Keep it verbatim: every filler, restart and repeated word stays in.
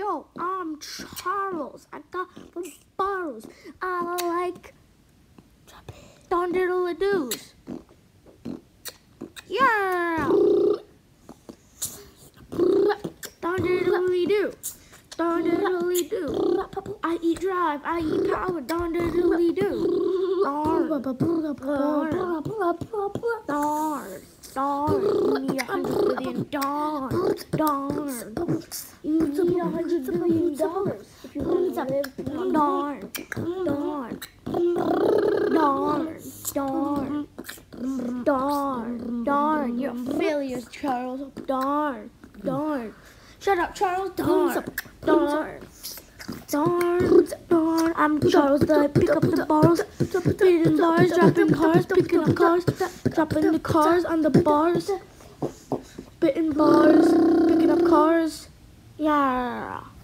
Yo, I'm Charles. I got from Barrows. I like Don Diddly Doos. Yeah. Don Diddly Doo. Don Diddly Doo. I eat drive. I eat power. Don Diddly Doo. Darn. Darn. Darn. Darn. You need a hundred billion dollars. Darn. You need a hundred billion dollars if you want to live. Darn. Darn. Darn. Darn. Darn. Darn. You're a failure, Charles. Darn. Darn. Shut up, Charles. Darn. Darn. Darn. Darn. I'm Charles. I pick up the bars. Beating bars, dropping cars, picking up cars, dropping the cars on the bars. Spitting bars, picking up cars. Yeah.